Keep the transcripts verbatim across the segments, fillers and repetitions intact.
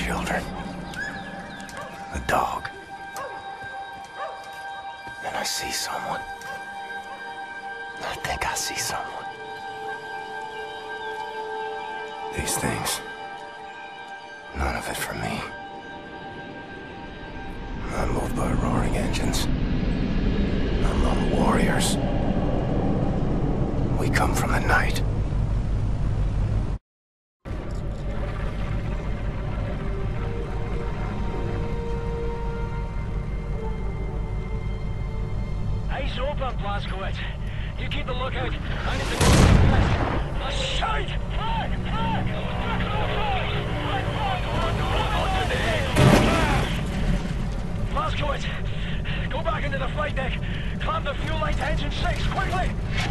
children. A dog. And I see someone. I think I see someone. These things. None of it for me. I'm moved by roaring engines. I'm lone warriors. We come from the night. Eyes open, Blazkowicz. You keep the lookout. I need to go to the west. Oh, shite! Fuck! Fuck! Fuck on the flag! Not today! Blazkowicz, go back into the flight deck. Clamp the fuel line to engine six, quickly!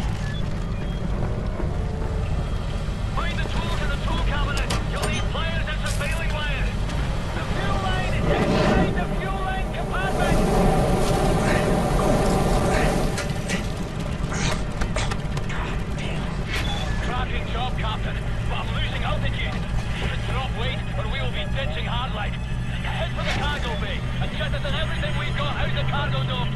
Find the tools in the tool cabinet. You'll need pliers and some bailing wire. The fuel line is inside the fuel line compartment! Cracking job, Captain, but I'm losing altitude. Drop weight or we will be ditching hardline. Head for the cargo bay and just as everything we've got out the cargo dome.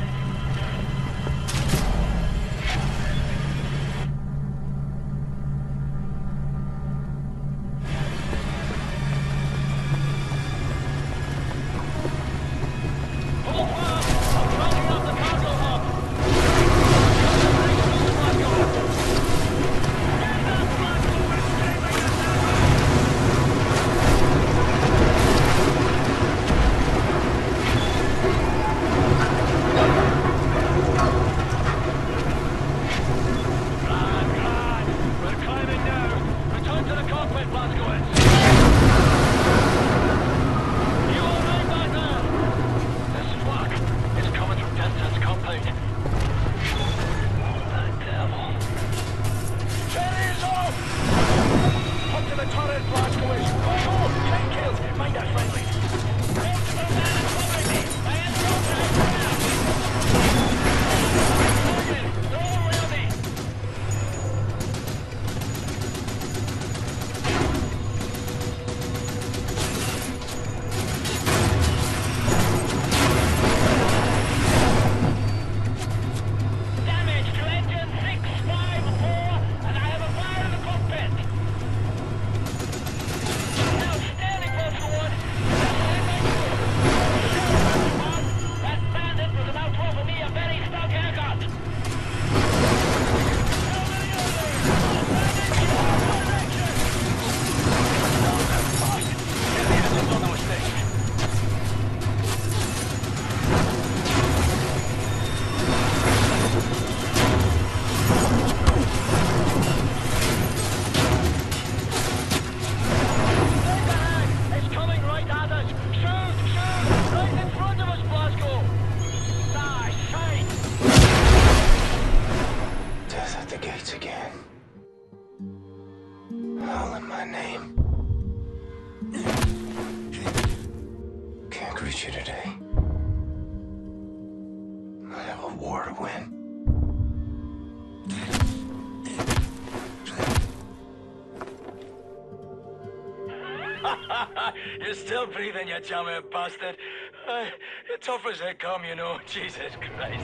You're still breathing, you jamming bastard. Uh, you're tough as they come, you know. Jesus Christ.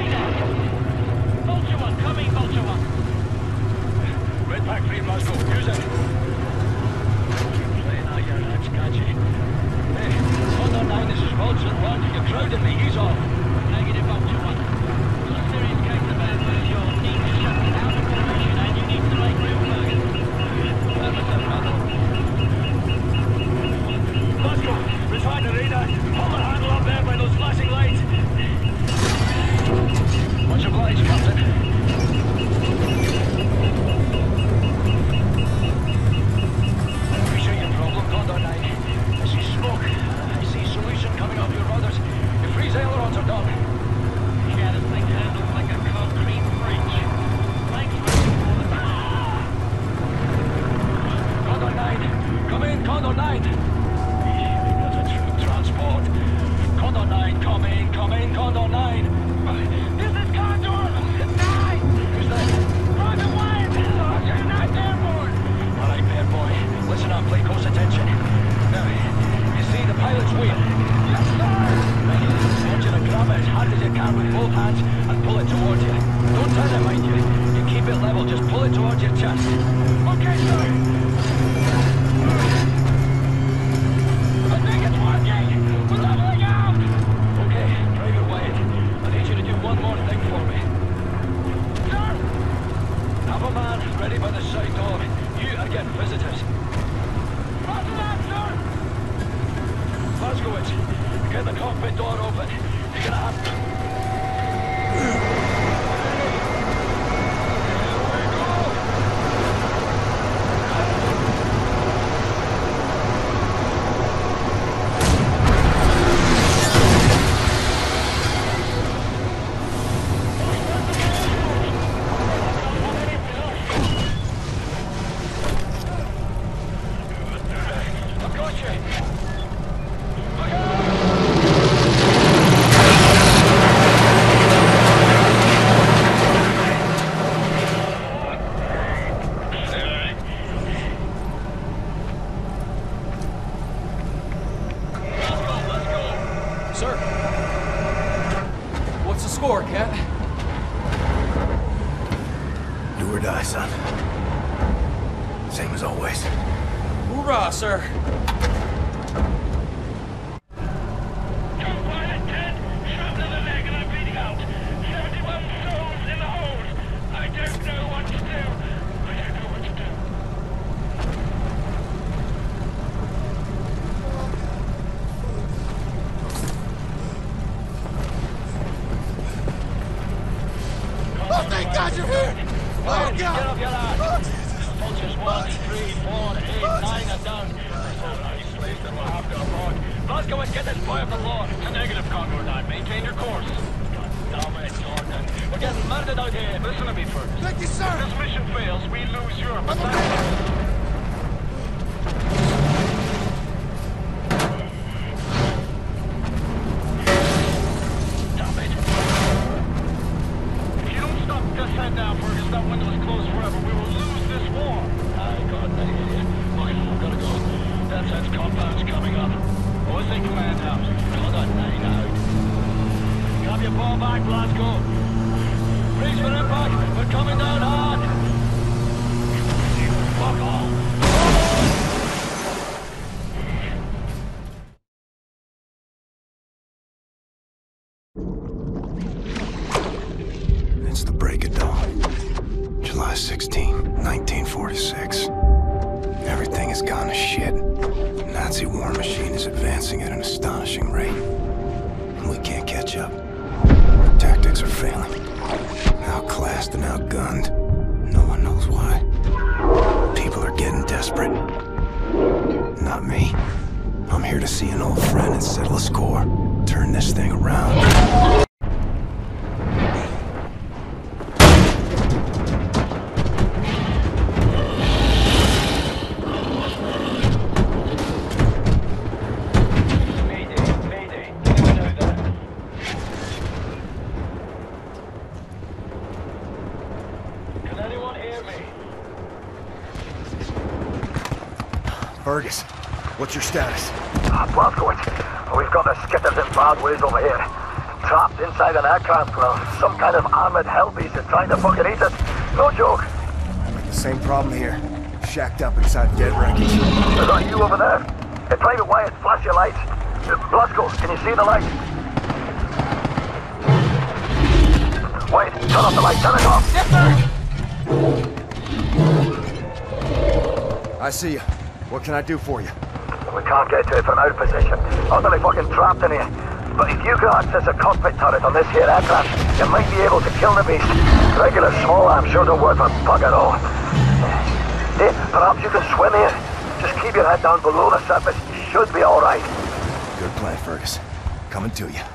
Vulture one, coming, Vulture one. Red pack three, Glasgow. Use it. You're playing out your hands, can't you? Hey, Thunder nine, this is Vulture one. You're crowding me. He's off. Negative, Vulture one. Some serious case of adverse. You'll need to shut down the formation and you need to make real targets. Affirmative, brother. Glasgow, retract the radar. Hold the handle up there by those flashing lights. Much obliged, Captain. Appreciate your problem, Condor nine. I see smoke. I see solution coming off your rudders. Your freeze ailerons are done. hard as you can with both hands and pull it towards you. Don't turn it, mind you. You keep it level, just pull it towards your chest. Okay, sir. I think it's working. We're leveling out. Okay, Private Wyatt. I need you to do one more thing for me. Sir! Have a man ready by the side door. You are getting visitors. Roger that, sir! Blazkowicz, get the cockpit door open. You're gonna have to... Sir, what's the score, Cat? Do or die, son. Same as always. Hoorah, sir. Thank God you're here! Oh, God! Get off your ass! Vultures one, three, four, eight, nine are down. That's all right, please, then we'll have to abort. Blazkowicz, get this boy off the lawn. It's a negative, Conroy nine. Maintain your course. God damn it, Jordan. We're getting murdered out here. Listen to me first. Thank you, sir! If this mission fails, we lose Europe. Damn it. If you don't stop this head now, Fergus, that window is closed forever. We will lose this war. I God, I hear you. Look, I've got to go. That says compound's coming up. O S A command house. Call that nine out. Grab your ball back, Glasgow. Brace for impact. We're coming down hard. Fuck all. It's the break of dawn. July sixteenth, nineteen forty-six. Everything has gone to shit. The Nazi war machine is advancing at an astonishing rate. And we can't catch up. Our tactics are failing. Outclassed and outgunned. No one knows why. People are getting desperate. Not me. I'm here to see an old friend and settle a score. Turn this thing around. Fergus, what's your status? Ah, Blazkowicz, we've got the skitters in bad ways over here. Trapped inside an aircraft, well, some kind of armored hellbeast is trying to fucking eat us. No joke. The same problem here. Shacked up inside dead wreckage. Is that you over there? Hey, Private Wyatt, flash your lights. Uh, Blazko, can you see the light? Wait, turn off the light, turn it off. Yes, sir! I see you. What can I do for you? We can't get to it from our position. Utterly fucking trapped in here. But if you can access a cockpit turret on this here aircraft, you might be able to kill the beast. Regular small arms sure don't work for bug at all. Hey, perhaps you can swim here. Just keep your head down below the surface. You should be alright. Good plan, Fergus. Coming to you.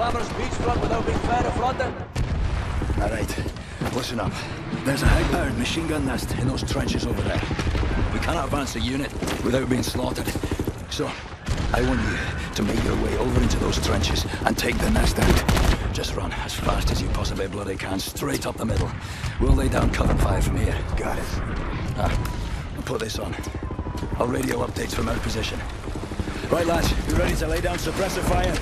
glamorous beachfront without being fair of fronting. All right, listen up. There's a high-powered machine gun nest in those trenches over there. We cannot advance a unit without being slaughtered. So, I want you to make your way over into those trenches and take the nest out. Just run as fast as you possibly bloody can, straight up the middle. We'll lay down cover fire from here. Got it. Ah, I'll put this on. I'll radio updates from our position. Right, lads, you ready to lay down suppressor fire?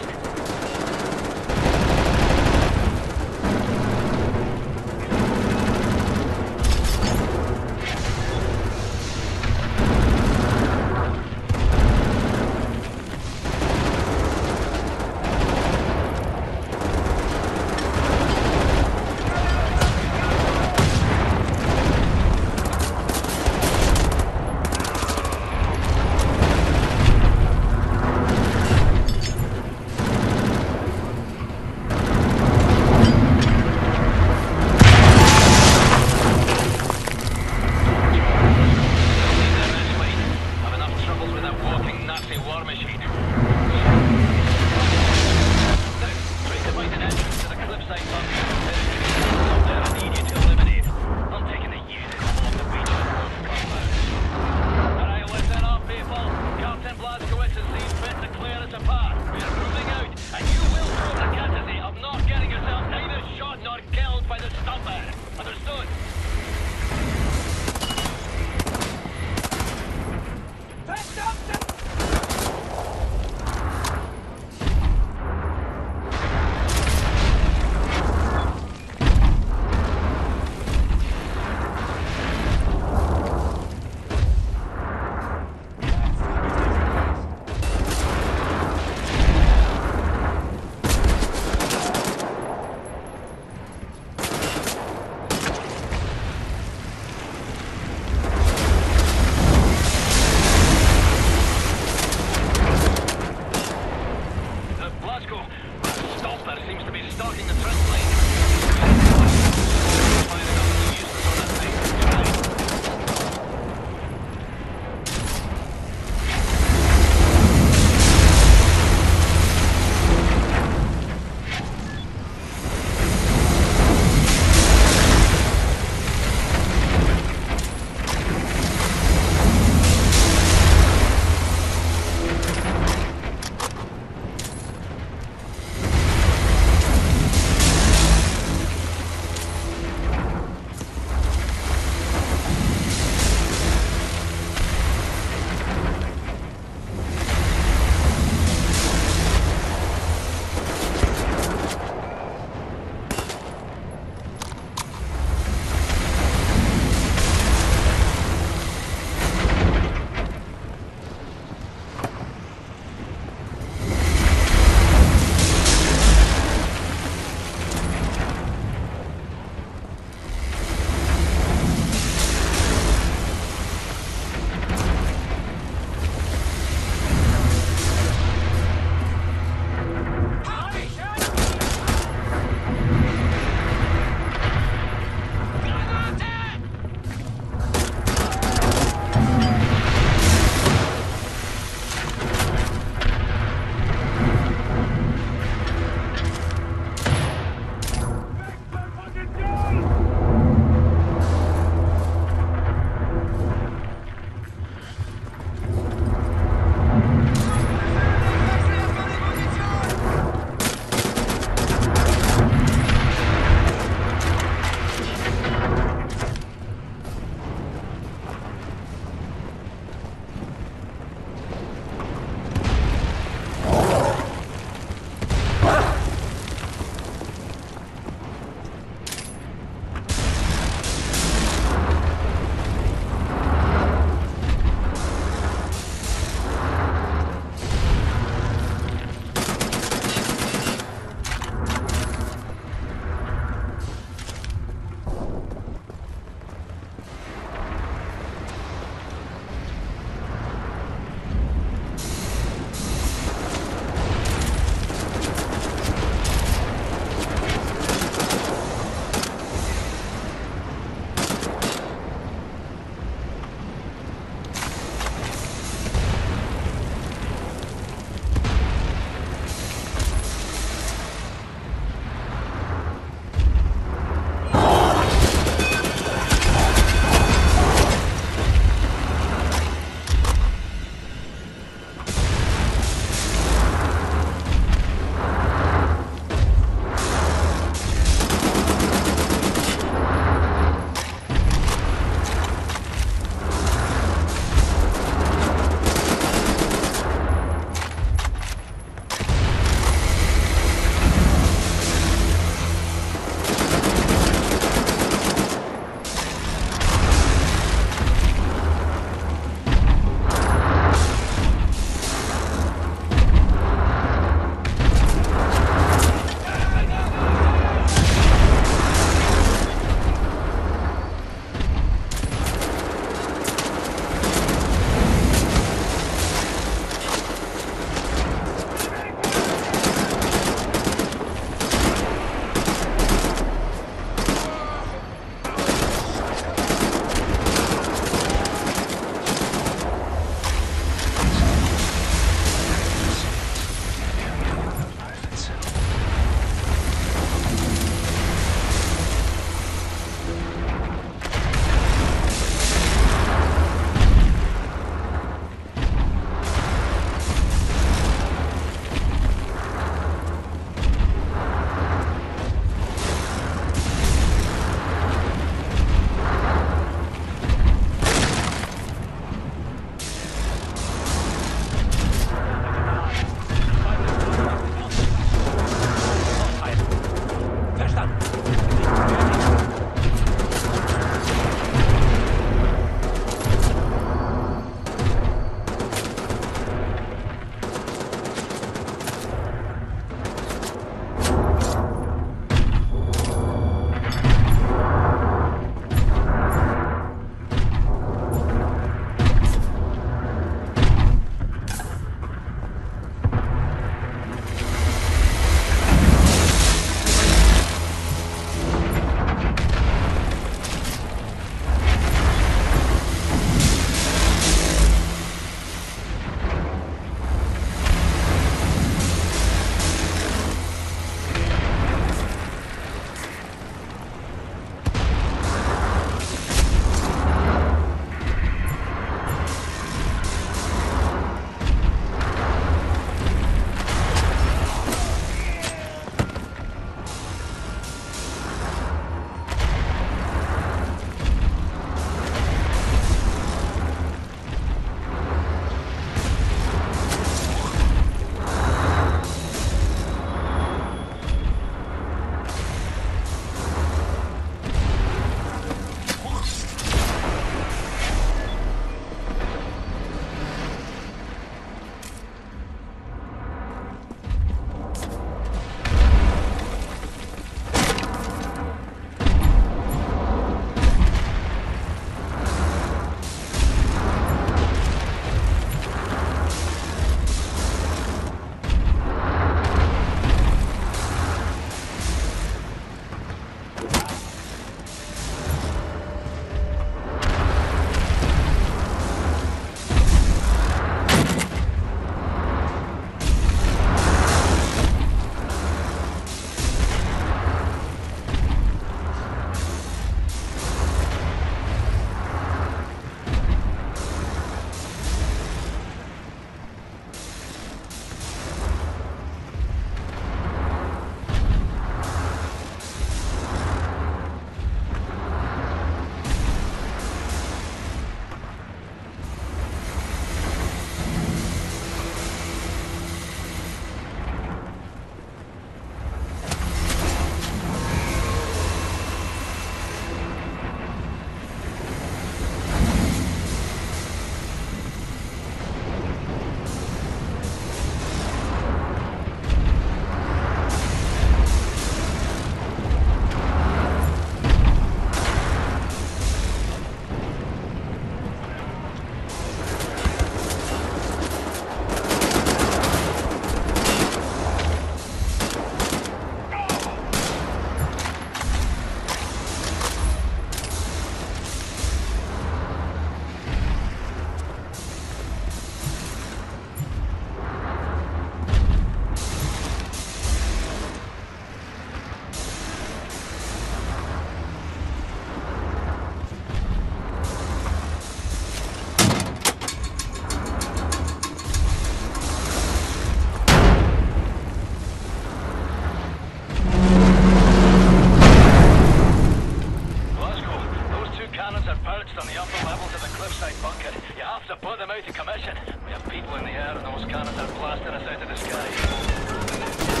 outside bunker. You have to put them out of commission. We have people in the air and those cannons are blasting us out of the sky.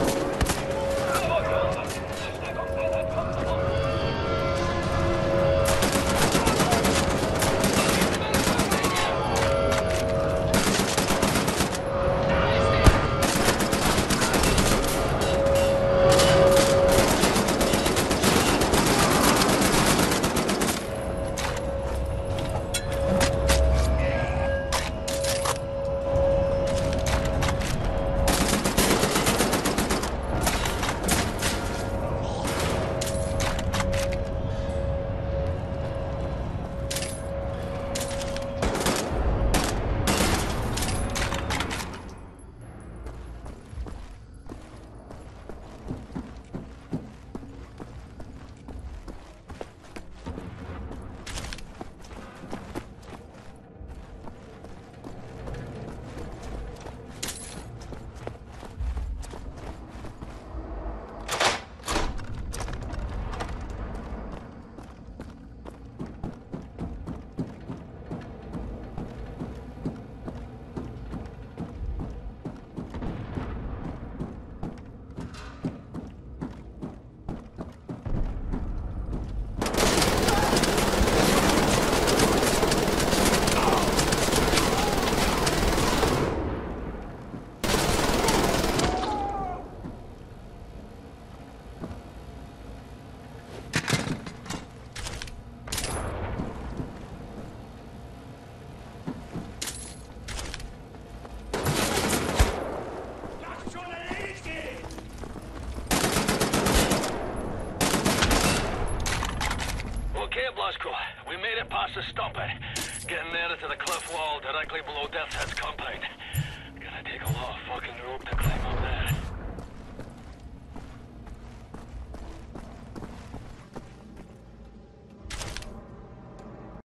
We made it past the stumpy. Getting nearer to the cliff wall directly below Death's Head's compound. Gonna take a lot of fucking rope to climb up.